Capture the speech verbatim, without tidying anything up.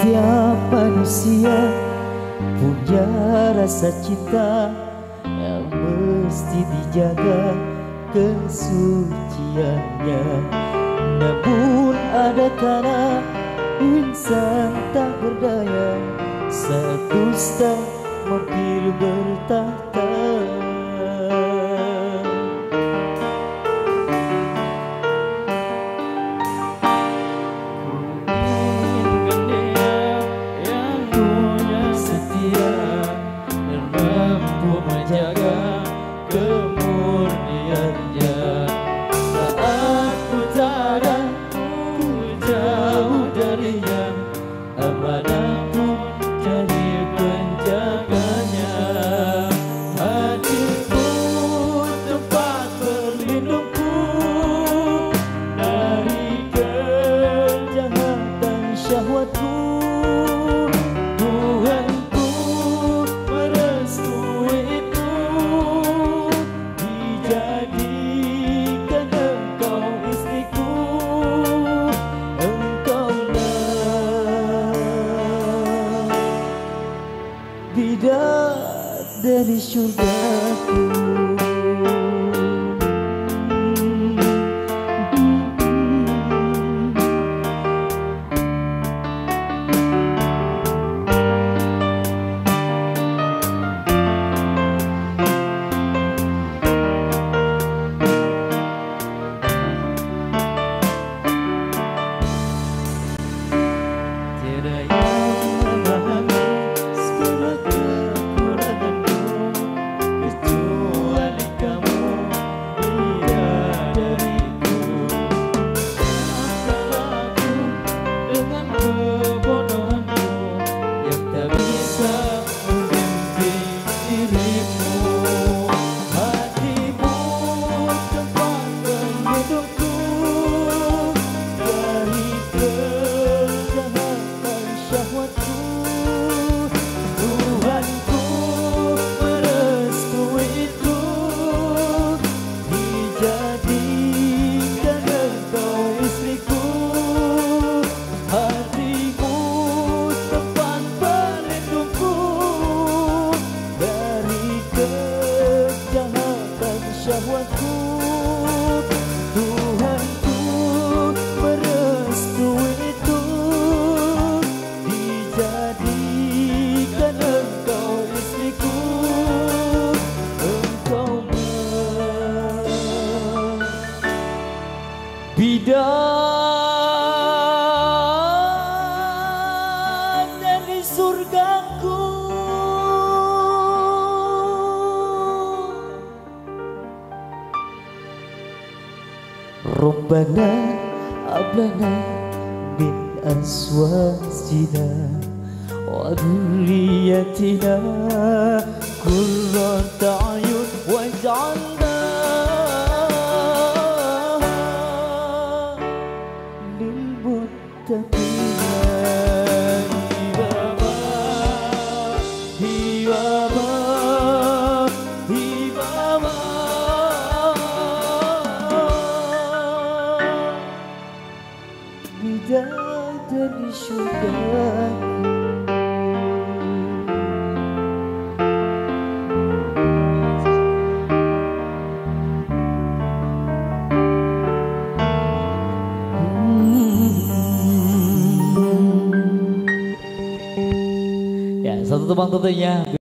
Setiap manusia punya rasa cinta yang mesti dijaga kesuciannya. Namun ada kala insan tak berdaya saat dusta mampir bertahta. Menjaga kemurniannya saat ku tara, ku jauh darinya, amanahku jadi penjaganya. Hatiku tempat berlindungku dari kejahatan syahwatku. Dari surgaku, tiada yang memahami segala kekuranganku kecuali kamu, bidadariku. Maafkanlah aku dengan kebodohanku yang tak bisa memimpi dirimu. Hatimu tempat berlindungku dari kejahatan syahwatku. Tuhanku merestui itu, dijadikan engkau istriku. Hatimu tempat berlindungku dari kejahatan syahwatku. Tuhanku merestui itu, dijadikan engkau istriku. Engkau bidadari surgaku. Rabbana ablana min azwajina wa dhurriyyatina qurrata a'yun waj'alna lil muttaqina imama. Imama, imama, bidadari surgaku. Ya, satu tebang tentunya.